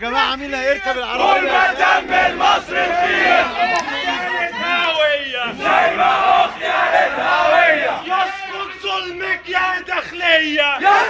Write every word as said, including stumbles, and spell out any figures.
جماعه مين اللي هيركب طول العربيه؟ ما دم المصري رخيص زي ما اختي قالت هويه. يسقط ظلمك يا داخليه.